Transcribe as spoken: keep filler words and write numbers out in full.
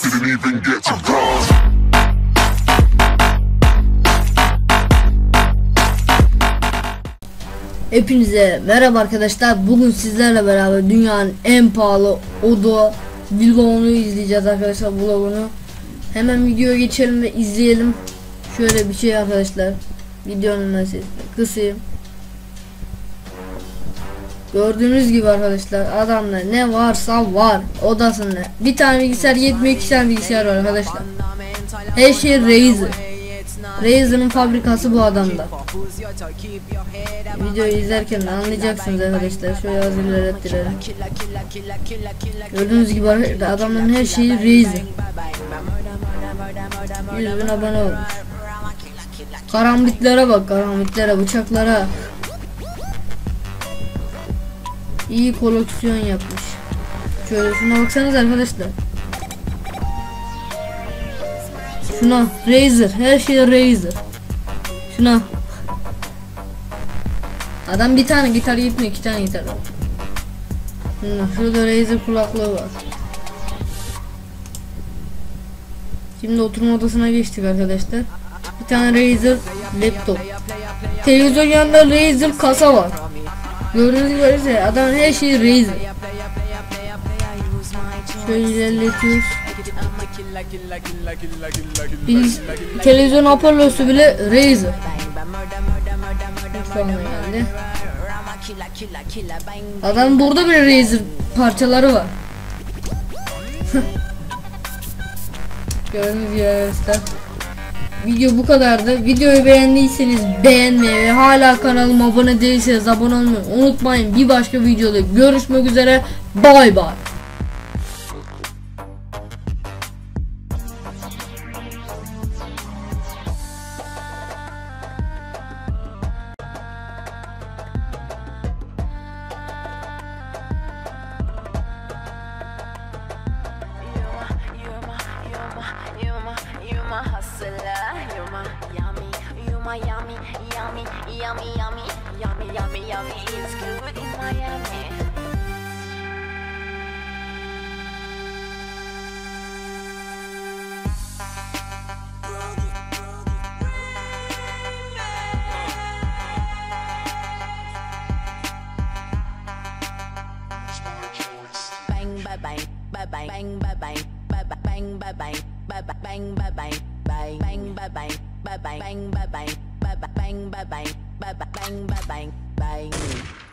didn't even get to bronze. Hepinize merhaba arkadaşlar. Bugün sizlerle beraber dünyanın en pahalı oda vlogunu izleyeceğiz arkadaşlar, vlogunu. Hemen videoya geçelim ve izleyelim. Şöyle bir şey arkadaşlar. Videonun sesini kısayım. Gördüğünüz gibi arkadaşlar, adamda ne varsa var odasında. Bir tane bilgisayar yetmiyor, iki tane bilgisayar var arkadaşlar. Her şey Razer. Razer'ın fabrikası bu adamda. Videoyu izlerken de anlayacaksınız arkadaşlar. Şöyle az ilerlettirelim. Gördüğünüz gibi arkadaşlar, adamların her şeyi Razer. yüz bin abone olmuş. Karambitlere bak, karambitlere, bıçaklara. İyi koleksiyon yapmış. Şöyle şuna baksanız arkadaşlar. Şuna Razer, her şey Razer. Şuna. Adam bir tane gitar yetmiyor, iki tane gitar var. Şuna, şurada Razer kulaklığı var. Şimdi oturma odasına geçtik arkadaşlar. Bir tane Razer laptop. Televizyon yanında Razer kasa var. Gördüğünüz gibi adam her şeyi Razer. Şöyle ilerletiyoruz. Biz, televizyon hoparlörü bile Razer. Adam burada bile Razer parçaları var. Gördüğünüz gibi arkadaşlar. Video bu kadardı. Videoyu beğendiyseniz beğenmeyi ve hala kanalıma abone değilseniz abone olmayı unutmayın. Bir başka videoda görüşmek üzere. Bay bay. My hustler, you my yummy, you my yummy, yummy, yummy, yummy, yummy, yummy, yummy. It's good in Miami. Bang, bang, bang, bang, bang, bang, bang, bang, bang, bang, bang. Bang bang bang bang bang bang bang bang bang bang bang bang bang bang bang bang bang bang bang bang